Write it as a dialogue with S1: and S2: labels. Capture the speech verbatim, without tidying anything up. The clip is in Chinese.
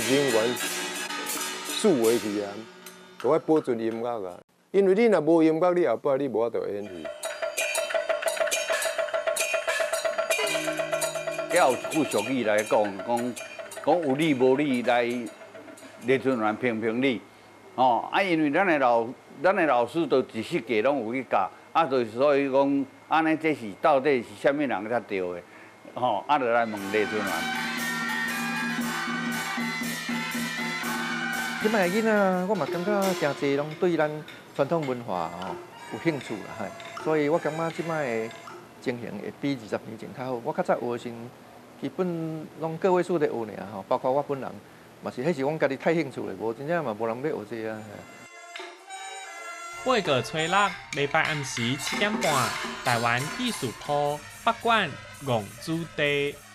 S1: 人员数维去啊，就爱保存音乐啊。因为你若无音乐，你后摆你无法度演戏。
S2: 要有一句俗语来讲，讲讲有理无理来列阵员评评理。哦，啊，因为咱的老咱的老师都一世纪拢有去教，啊，就是所以讲，安尼这是到底是啥物人较对的？吼、哦，啊，就来问列阵员。
S3: 即摆囡仔，我嘛感觉诚济拢对咱传统文化吼有兴趣啦，嘿，所以我感觉即摆的情形会比二十年前较好。我较早学的时，基本拢个位数在学尔吼，包括我本人嘛是，迄是阮家己太兴趣了，无真正嘛无人要学这啊。
S4: 八月初六，礼拜暗时七点半，台湾艺术铺北馆戆主题。